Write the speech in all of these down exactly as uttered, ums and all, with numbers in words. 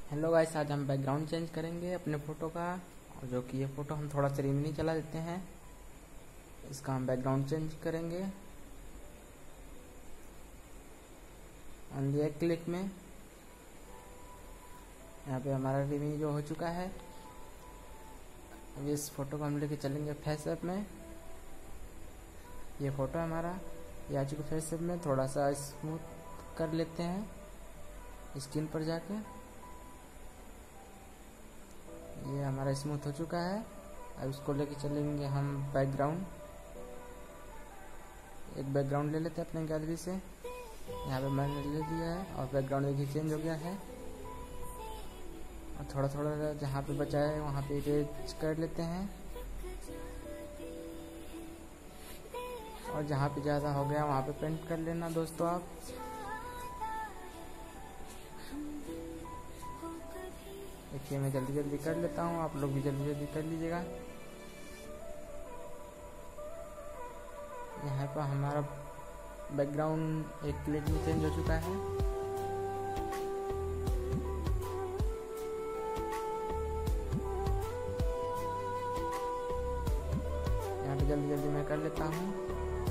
Hello guys, आज हम background change करेंगे अपने फ़ोटो का। और जो कि ये फ़ोटो हम थोड़ा सा रिमनी चला देते हैं, इसका हम बैकग्राउंड चेंज करेंगे ओनली एक क्लिक में। यहाँ पे हमारा रिमनी जो हो चुका है। अब इस फ़ोटो को हम लेके चलेंगे फेस ऐप में। ये फ़ोटो हमारा ये आ चुका फेस ऐप में। थोड़ा सा स्मूथ कर लेते हैं स्क्रीन पर जाके। ये हमारा स्मूथ हो चुका है। अब इसको लेके चलेंगे हम बैकग्राउंड। एक बैकग्राउंड ले लेते हैं अपने गैलरी से। यहाँ पे मैंने ले लिया है और बैकग्राउंड देखिए चेंज हो गया है। और थोड़ा थोड़ा जहाँ पे बचा है वहाँ पे इरेज कर लेते हैं। और जहाँ पे ज़्यादा हो गया वहाँ पे पेंट कर लेना दोस्तों आप। देखिए मैं जल्दी जल्दी कर लेता हूँ, आप लोग भी जल्दी जल्दी कर लीजिएगा। यहाँ पर हमारा बैकग्राउंड एक क्लिक में चेंज हो चुका है। यहाँ पे जल्दी जल्दी मैं कर लेता हूँ।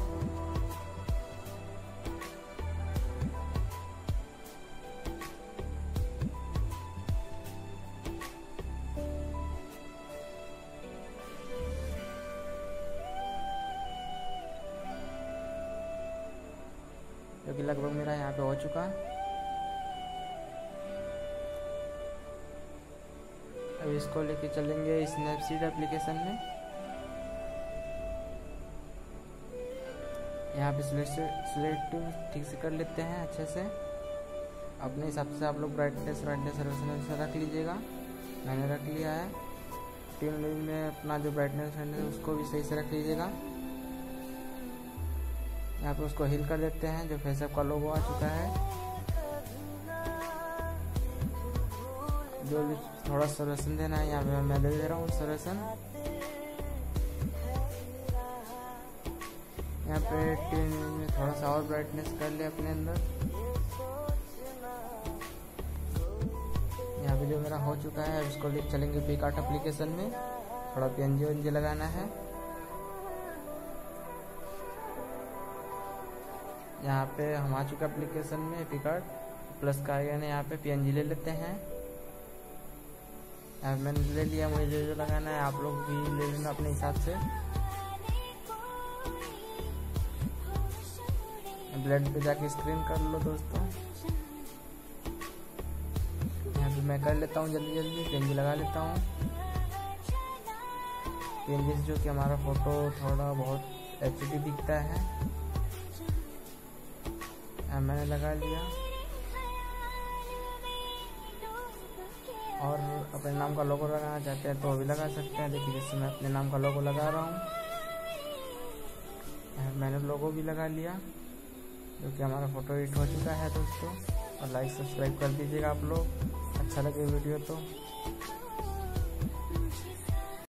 जो कि लगभग मेरा यहाँ पे हो चुका। अब इसको लेके चलेंगे स्नैपसीड एप्लीकेशन में। यहाँ पे सिलेक्टिव ठीक से कर लेते हैं अच्छे से। अपने हिसाब से आप लोग ब्राइटनेस ब्राइटनेस रेजोनेंस रख लीजिएगा। मैंने रख लिया है। तीन मिनट में अपना जो ब्राइटनेस है उसको भी सही से रख लीजिएगा। यहाँ पे उसको हिल कर देते हैं। जो फेसअप का लोगो आ चुका है, जो भी थोड़ा सॉल्यूशन देना है यहाँ पे मैं दे दे रहा हूँ सॉल्यूशन। यहाँ पे टीन में थोड़ा सा और ब्राइटनेस कर ले अपने अंदर। यहाँ पे जो मेरा हो चुका है उसको ले चलेंगे पिकआर्ट एप्लीकेशन में। थोड़ा पीएनजी वेनजी लगाना है। यहाँ पे हम आ चुके एप्लीकेशन में पिकआर्ट प्लस का आइकन है। यहाँ पे पीएनजी ले लेते हैं। यहाँ मैंने ले लिया। मुझे जो जो लगाना है आप लोग भी ले लेना अपने हिसाब से। ब्लेंड पे जाके स्क्रीन कर लो दोस्तों। यहाँ पे मैं कर लेता हूँ जल्दी जल्दी पीएनजी लगा लेता हूँ। पीएनजी से जो कि हमारा फोटो थोड़ा बहुत एचडी दिखता है। मैंने लगा लिया। और अपने नाम का लोगो लगाना चाहते हैं तो भी लगा सकते हैं। देखिए जैसे मैं अपने नाम का लोगो लगा रहा हूँ। मैंने लोगो भी लगा लिया, जो कि हमारा फोटो एडिट हो चुका है दोस्तों। और लाइक सब्सक्राइब कर दीजिएगा आप लोग, अच्छा लगे वीडियो तो।